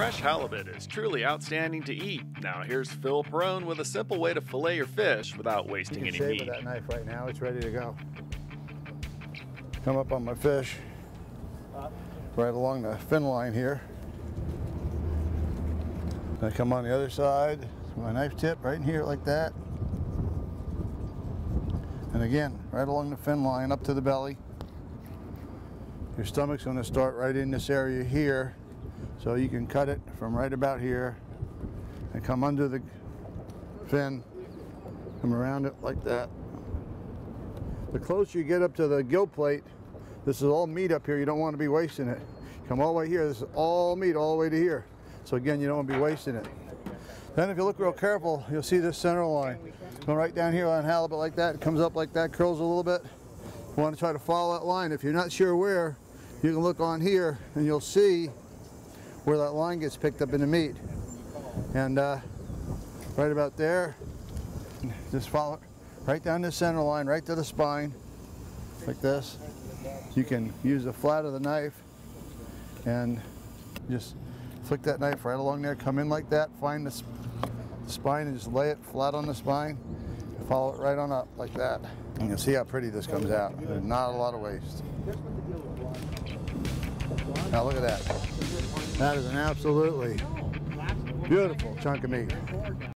Fresh halibut is truly outstanding to eat. Now here's Phil Pirone with a simple way to fillet your fish without wasting any You can shave meat. with that knife right now. It's ready to go. Come up on my fish, right along the fin line here. I come on the other side, my knife tip right in here like that. And again, right along the fin line up to the belly. Your stomach's going to start right in this area here, so you can cut it from right about here and come under the fin, come around it like that. The closer you get up to the gill plate, this is all meat up here, you don't want to be wasting it. Come all the way here, this is all meat all the way to here. So again, you don't want to be wasting it. Then if you look real careful, you'll see this center line. Going right down here on halibut like that, it comes up like that, curls a little bit. You want to try to follow that line. If you're not sure where, you can look on here and you'll see where that line gets picked up in the meat. And right about there, just follow it right down the center line, right to the spine, like this. You can use the flat of the knife and just flick that knife right along there, come in like that, find the spine and just lay it flat on the spine, follow it right on up like that. You can see how pretty this comes out. There's not a lot of waste. Now look at that. That is an absolutely beautiful chunk of meat.